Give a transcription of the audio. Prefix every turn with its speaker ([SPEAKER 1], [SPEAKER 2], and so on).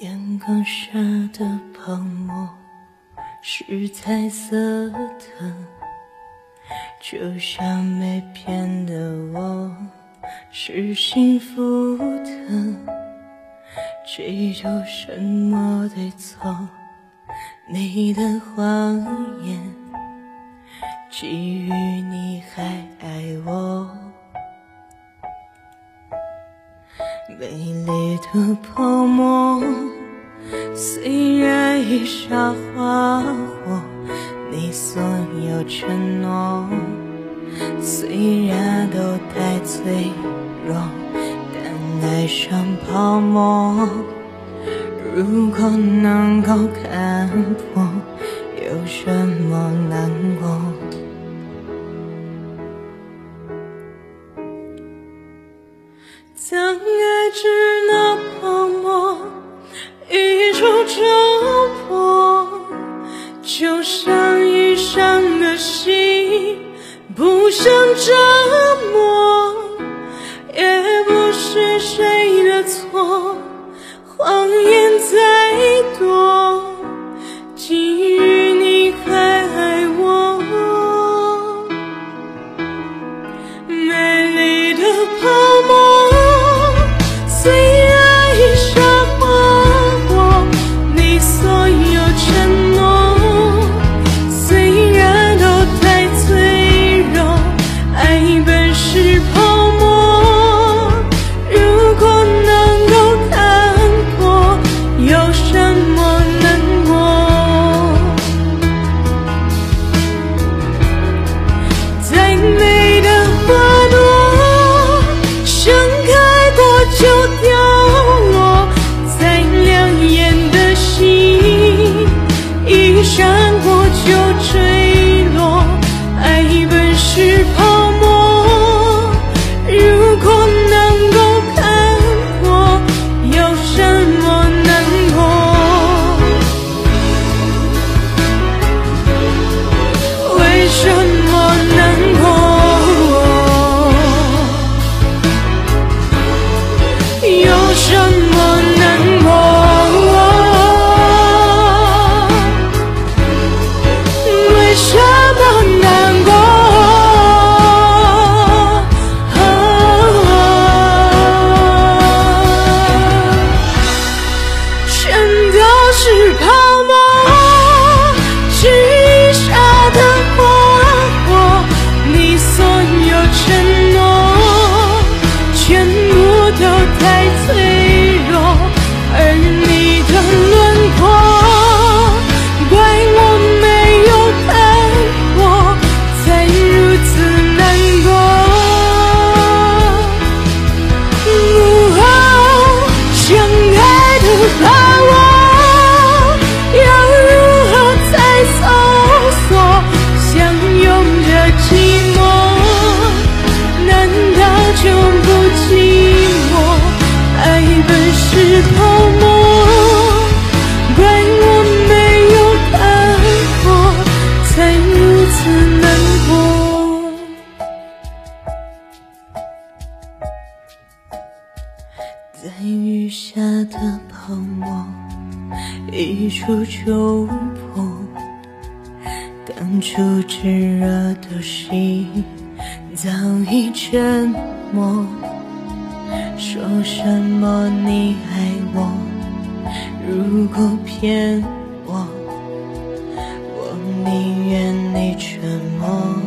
[SPEAKER 1] 眼光下的泡沫是彩色的，就像没骗的我是幸福的。追究什么对错，你的谎言基于你还爱我。美丽的泡沫虽然已沙化我，你所有承诺虽然都太脆弱，但爱上泡沫，如果能够看破，有什么难过？当爱至那泡沫一触就破，就像已伤的心，不想折磨，也不是谁的错，谎言再多，基于你还爱我。美丽的泡沫虽然已沙化我，你所有承诺虽然都太脆弱，爱本是泡沫，如果能够看破，有什么难过？再美的花朵盛开过就掉落，再亮眼的星一闪过就坠落，爱本是泡沫，如果能够看破，有什么难过？为什么难过？有什么难过？为什么难过？全都是泡沫，是一刹的花火，你所有承诺全部都太脆弱，而你的轮廓怪我没有看过，才如此难过。相爱的把握要如何才搜索，相拥着寂寞难道就不寂寞？爱本是泡沫，怪我没有看破，才如此难过。在雨下的泡沫一触就破，当初炙热的心早已沉默。说什么你爱我，如果骗我，我宁愿你沉默。